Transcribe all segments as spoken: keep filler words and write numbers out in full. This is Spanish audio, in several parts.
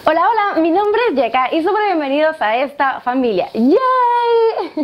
Hola, hola, mi nombre es Yeka y súper bienvenidos a esta familia. ¡Yay!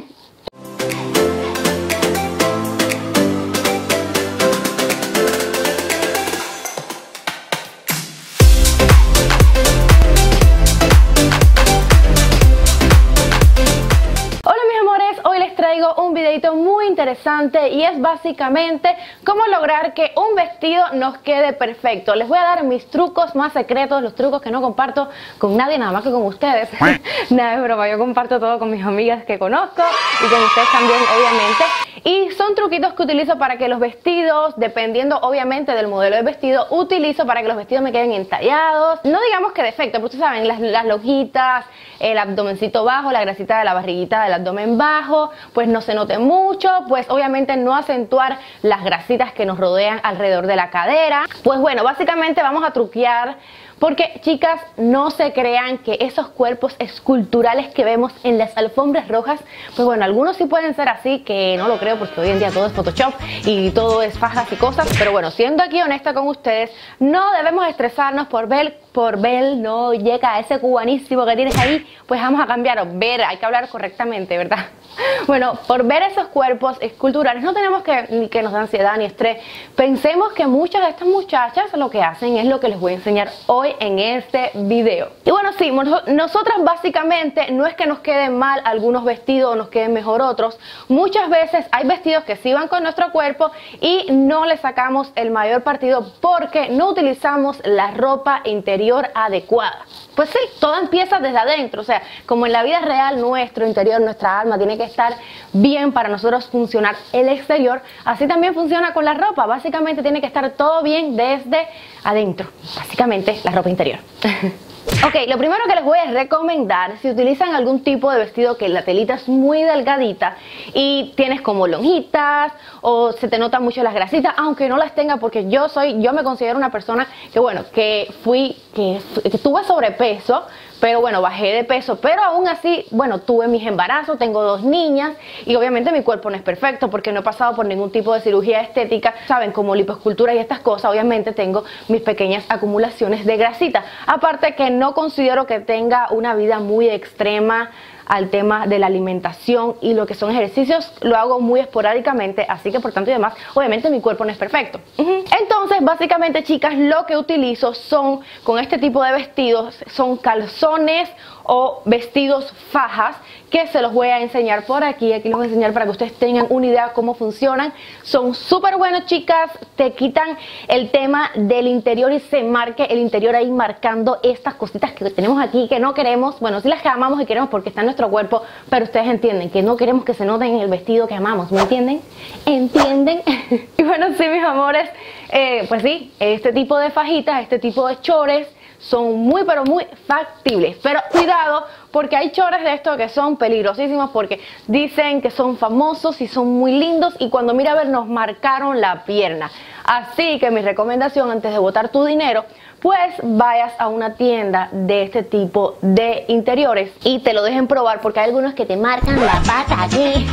Traigo un videito muy interesante y es básicamente cómo lograr que un vestido nos quede perfecto. Les voy a dar mis trucos más secretos, los trucos que no comparto con nadie, nada más que con ustedes. Nada, es broma, yo comparto todo con mis amigas que conozco y con ustedes también, obviamente. Y son truquitos que utilizo para que los vestidos, dependiendo obviamente del modelo de vestido, utilizo para que los vestidos me queden entallados. No digamos que defecto, pero ustedes saben, las, las lonjitas, el abdomencito bajo, la grasita de la barriguita del abdomen bajo, pues no se note mucho, pues obviamente no acentuar las grasitas que nos rodean alrededor de la cadera. Pues bueno, básicamente vamos a truquear, porque chicas, no se crean que esos cuerpos esculturales que vemos en las alfombras rojas, pues bueno, algunos sí pueden ser así, que no lo creo porque hoy en día todo es Photoshop y todo es fajas y cosas, pero bueno, siendo aquí honesta con ustedes, no debemos estresarnos por ver, por ver, no llega a ese cubanísimo que tienes ahí, pues vamos a cambiar, ver, hay que hablar correctamente, ¿verdad? Bueno, por ver esos cuerpos esculturales no tenemos que, ni que nos da ansiedad ni estrés. Pensemos que muchas de estas muchachas lo que hacen es lo que les voy a enseñar hoy en este video. Y bueno, sí, nosotras básicamente no es que nos queden mal algunos vestidos o nos queden mejor otros. Muchas veces hay vestidos que sí van con nuestro cuerpo y no le sacamos el mayor partido porque no utilizamos la ropa interior adecuada. Pues sí, todo empieza desde adentro, o sea, como en la vida real nuestro interior, nuestra alma tiene que estar bien para nosotros funcionar el exterior, así también funciona con la ropa, básicamente tiene que estar todo bien desde adentro, básicamente la ropa interior. Ok, lo primero que les voy a recomendar, si utilizan algún tipo de vestido que la telita es muy delgadita y tienes como lonjitas o se te notan mucho las grasitas, aunque no las tenga, porque yo soy, yo me considero una persona que bueno, que fui, que, que tuve sobrepeso, pero bueno, bajé de peso, pero aún así, bueno, tuve mis embarazos, tengo dos niñas y obviamente mi cuerpo no es perfecto porque no he pasado por ningún tipo de cirugía estética, saben, como lipoescultura y estas cosas, obviamente tengo mis pequeñas acumulaciones de grasita, aparte que no considero que tenga una vida muy extrema al tema de la alimentación y lo que son ejercicios, lo hago muy esporádicamente, así que por tanto y demás, obviamente mi cuerpo no es perfecto. Uh-huh. Entonces, básicamente, chicas, lo que utilizo son, con este tipo de vestidos, son calzones o vestidos fajas, que se los voy a enseñar por aquí, aquí les voy a enseñar para que ustedes tengan una idea de cómo funcionan. Son súper buenos, chicas, te quitan el tema del interior y se marque el interior ahí marcando estas cositas que tenemos aquí, que no queremos, bueno, sí las que amamos y queremos porque está en nuestro cuerpo, pero ustedes entienden que no queremos que se noten en el vestido que amamos, ¿me entienden? ¿Entienden? Y bueno, sí, mis amores, eh, pues sí, este tipo de fajitas, este tipo de chores, son muy pero muy factibles, pero cuidado porque hay chores de estos que son peligrosísimos porque dicen que son famosos y son muy lindos y cuando mira a ver nos marcaron la pierna. Así que mi recomendación antes de botar tu dinero, pues vayas a una tienda de este tipo de interiores y te lo dejen probar porque hay algunos que te marcan la pata aquí.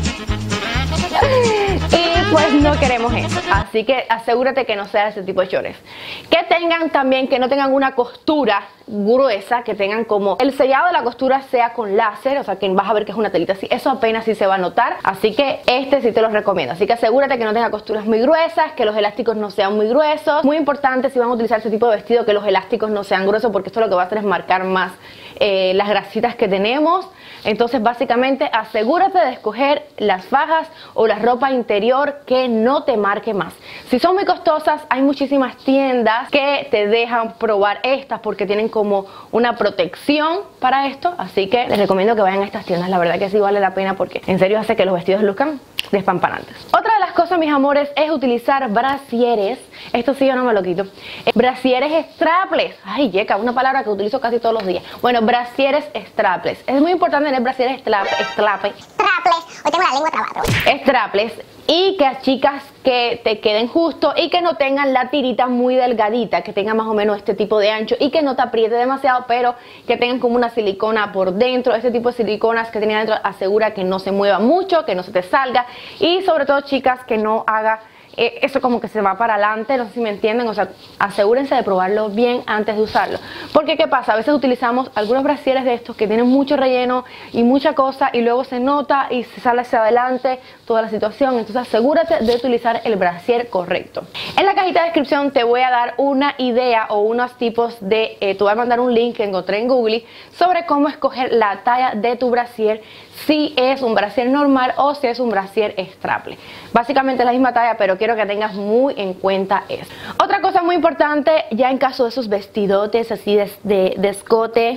Y pues no queremos eso, así que asegúrate que no sea ese tipo de chores. Que tengan también, que no tengan una costura gruesa, que tengan como el sellado de la costura sea con láser, o sea que vas a ver que es una telita así, eso apenas sí se va a notar, así que este sí te lo recomiendo. Así que asegúrate que no tenga costuras muy gruesas, que los elásticos no sean muy gruesos. Muy importante si van a utilizar este tipo de vestido que los elásticos no sean gruesos porque esto lo que va a hacer es marcar más eh, las grasitas que tenemos. Entonces básicamente asegúrate de escoger las fajas o la ropa interior que no te marque más. Si son muy costosas, hay muchísimas tiendas que te dejan probar estas porque tienen como una protección para esto, así que les recomiendo que vayan a estas tiendas, la verdad que sí vale la pena porque en serio hace que los vestidos luzcan despampanantes. Otra de las cosas, mis amores, es utilizar brasieres. Esto sí yo no me lo quito. Brasieres strapless. Ay, Yeka, una palabra que utilizo casi todos los días. Bueno, brasieres strapless. Es muy importante tener brasieres strapless. Strapless. Hoy tengo la lengua trabada. Strapless. Y que a chicas que te queden justo y que no tengan la tirita muy delgadita, que tengan más o menos este tipo de ancho y que no te apriete demasiado, pero que tengan como una silicona por dentro. Este tipo de siliconas que tienen adentro asegura que no se mueva mucho, que no se te salga y sobre todo, chicas, que no haga eh, eso como que se va para adelante, no sé si me entienden, o sea, asegúrense de probarlo bien antes de usarlo. Porque ¿qué pasa? A veces utilizamos algunos brasieres de estos que tienen mucho relleno y mucha cosa y luego se nota y se sale hacia adelante toda la situación. Entonces asegúrate de utilizar el brasier correcto. En la cajita de descripción te voy a dar una idea o unos tipos de, eh, te voy a mandar un link que encontré en Google sobre cómo escoger la talla de tu brasier, si es un brasier normal o si es un brasier strapless. Básicamente la misma talla, pero quiero que tengas muy en cuenta eso. Otra cosa muy importante, ya en caso de esos vestidotes así de, de, de escote,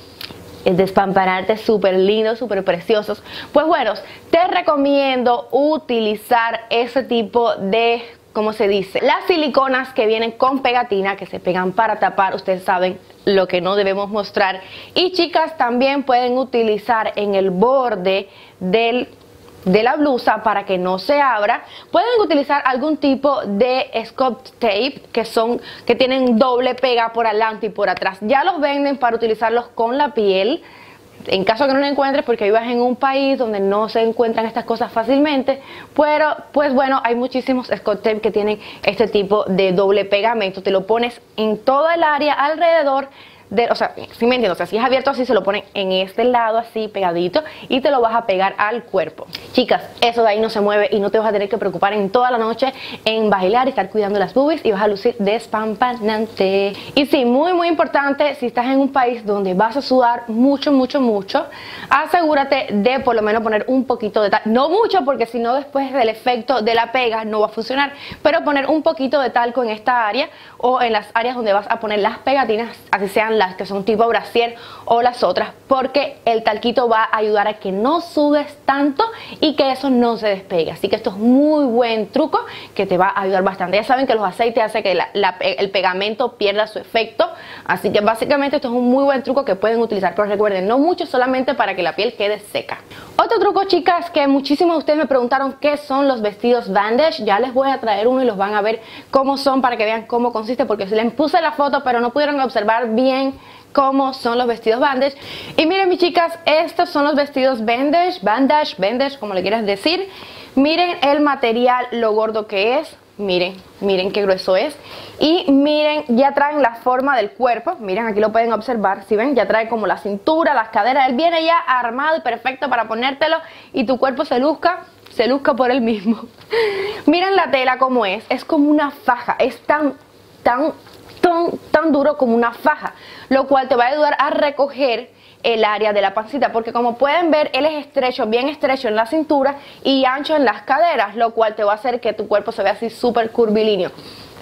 despampararte súper lindos, súper preciosos, pues bueno, te recomiendo utilizar ese tipo de, ¿cómo se dice? Las siliconas que vienen con pegatina, que se pegan para tapar, ustedes saben lo que no debemos mostrar. Y chicas, también pueden utilizar en el borde del de la blusa para que no se abra. Pueden utilizar algún tipo de Scotch tape que son que tienen doble pega por adelante y por atrás. Ya los venden para utilizarlos con la piel, en caso que no lo encuentres porque vivas en un país donde no se encuentran estas cosas fácilmente. Pero pues bueno, hay muchísimos Scotch tape que tienen este tipo de doble pegamento. Te lo pones en toda el área alrededor de, o sea, si me entiendo, o sea, si es abierto así, se lo ponen en este lado así pegadito y te lo vas a pegar al cuerpo. Chicas, eso de ahí no se mueve y no te vas a tener que preocupar en toda la noche en bailar y estar cuidando las boobies y vas a lucir despampanante. Y sí, muy muy importante, si estás en un país donde vas a sudar mucho, mucho, mucho, asegúrate de por lo menos poner un poquito de talco, no mucho porque si no después del efecto de la pega no va a funcionar, pero poner un poquito de talco en esta área o en las áreas donde vas a poner las pegatinas, así sean las que son tipo brasier o las otras, porque el talquito va a ayudar a que no sudes tanto y que eso no se despegue. Así que esto es muy buen truco que te va a ayudar bastante. Ya saben que los aceites hacen que la, la, el pegamento pierda su efecto, así que básicamente esto es un muy buen truco que pueden utilizar, pero recuerden, no mucho, solamente para que la piel quede seca. Otro truco, chicas, que muchísimos de ustedes me preguntaron qué son los vestidos bandage. Ya les voy a traer uno y los van a ver cómo son para que vean cómo consiste, porque se les puse la foto pero no pudieron observar bien cómo son los vestidos bandage. Y miren, mis chicas, estos son los vestidos bandage, bandage, bandage, como le quieras decir. Miren el material, lo gordo que es. Miren, miren qué grueso es. Y miren, ya traen la forma del cuerpo. Miren, aquí lo pueden observar. Si ven, ya trae como la cintura, las caderas. Él viene ya armado y perfecto para ponértelo y tu cuerpo se luzca, se luzca por él mismo. Miren la tela como es. Es como una faja. Es tan, tan, tan, tan duro como una faja, lo cual te va a ayudar a recoger el área de la pancita, porque como pueden ver, él es estrecho, bien estrecho en la cintura y ancho en las caderas, lo cual te va a hacer que tu cuerpo se vea así súper curvilíneo.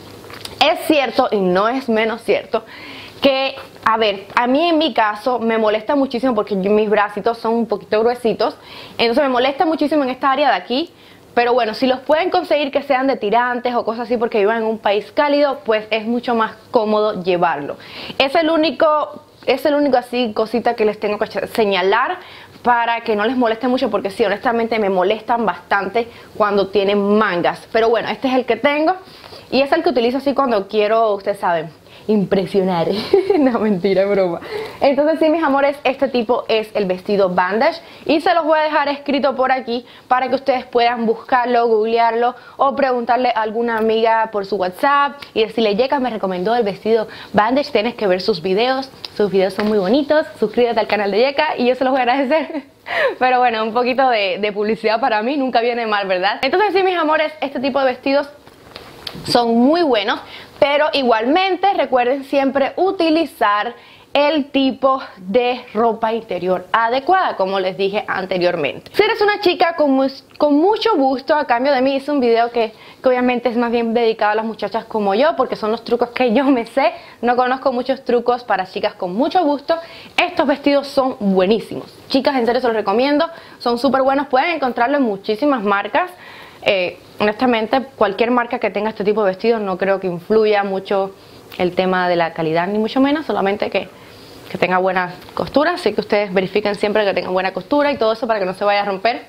Es cierto, y no es menos cierto, que, a ver, a mí en mi caso me molesta muchísimo porque yo, mis bracitos son un poquito gruesitos, entonces me molesta muchísimo en esta área de aquí. Pero bueno, si los pueden conseguir que sean de tirantes o cosas así porque vivan en un país cálido, pues es mucho más cómodo llevarlo. Es el único, es el único así cosita que les tengo que señalar para que no les moleste mucho, porque sí, honestamente me molestan bastante cuando tienen mangas. Pero bueno, este es el que tengo y es el que utilizo así cuando quiero, ustedes saben, impresionar. No, mentira, broma. Entonces sí, mis amores, este tipo es el vestido bandage y se los voy a dejar escrito por aquí para que ustedes puedan buscarlo, googlearlo o preguntarle a alguna amiga por su WhatsApp y decirle: Yeka me recomendó el vestido bandage, tienes que ver sus videos, sus videos son muy bonitos, suscríbete al canal de Yeka y yo se los voy a agradecer. Pero bueno, un poquito de, de publicidad para mí nunca viene mal, ¿verdad? Entonces sí, mis amores, este tipo de vestidos son muy buenos, pero igualmente recuerden siempre utilizar el tipo de ropa interior adecuada, como les dije anteriormente. Si eres una chica con, mu con mucho busto, a cambio de mí hice un video que, que obviamente es más bien dedicado a las muchachas como yo, porque son los trucos que yo me sé. No conozco muchos trucos para chicas con mucho busto. Estos vestidos son buenísimos, chicas, en serio se los recomiendo, son súper buenos. Pueden encontrarlo en muchísimas marcas. Eh, honestamente, cualquier marca que tenga este tipo de vestidos no creo que influya mucho el tema de la calidad, ni mucho menos, solamente que, que tenga buena costura. Así que ustedes verifiquen siempre que tengan buena costura y todo eso para que no se vaya a romper.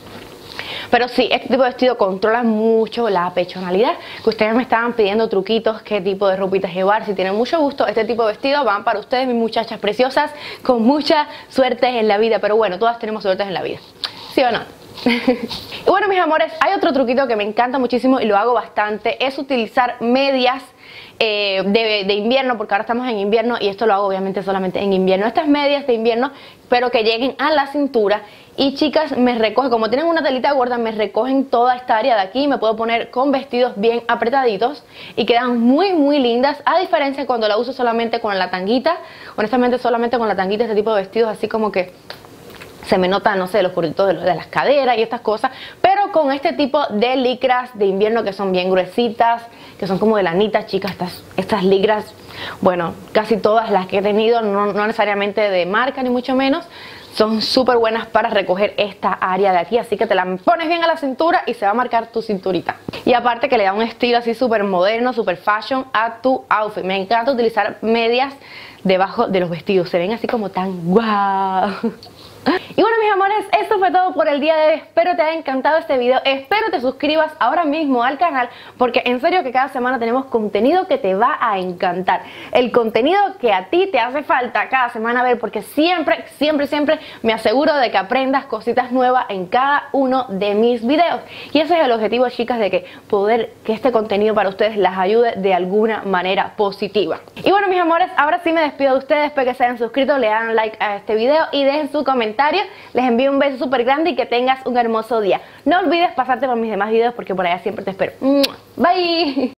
Pero sí, este tipo de vestido controla mucho la pechonalidad, que ustedes me estaban pidiendo truquitos, qué tipo de ropitas llevar. Si tienen mucho gusto, este tipo de vestidos van para ustedes, mis muchachas preciosas, con mucha suerte en la vida. Pero bueno, todas tenemos suerte en la vida, ¿sí o no? Y bueno, mis amores, hay otro truquito que me encanta muchísimo y lo hago bastante, es utilizar medias eh, de, de invierno, porque ahora estamos en invierno y esto lo hago obviamente solamente en invierno. Estas medias de invierno, pero que lleguen a la cintura. Y chicas, me recoge, como tienen una telita gorda, me recogen toda esta área de aquí. Me puedo poner con vestidos bien apretaditos y quedan muy muy lindas, a diferencia cuando la uso solamente con la tanguita. Honestamente, solamente con la tanguita, este tipo de vestidos así como que se me nota, no sé, los curritos de, de las caderas y estas cosas. Pero con este tipo de licras de invierno que son bien gruesitas, que son como de lanitas, chicas, estas, estas licras, bueno, casi todas las que he tenido, no, no necesariamente de marca ni mucho menos, son súper buenas para recoger esta área de aquí. Así que te la pones bien a la cintura y se va a marcar tu cinturita. Y aparte que le da un estilo así súper moderno, súper fashion a tu outfit. Me encanta utilizar medias debajo de los vestidos, se ven así como tan guau. Y bueno, mis amores, esto fue todo por el día de hoy. Espero te haya encantado este video. Espero te suscribas ahora mismo al canal, porque en serio que cada semana tenemos contenido que te va a encantar. El contenido que a ti te hace falta cada semana ver, porque siempre, siempre, siempre me aseguro de que aprendas cositas nuevas en cada uno de mis videos. Y ese es el objetivo, chicas, de que poder que este contenido para ustedes las ayude de alguna manera positiva. Y bueno, mis amores, ahora sí me despido de ustedes. Espero que se hayan suscrito, le dan like a este video y dejen su comentario. Les envío un beso súper grande y que tengas un hermoso día. No olvides pasarte por mis demás videos porque por allá siempre te espero. Bye.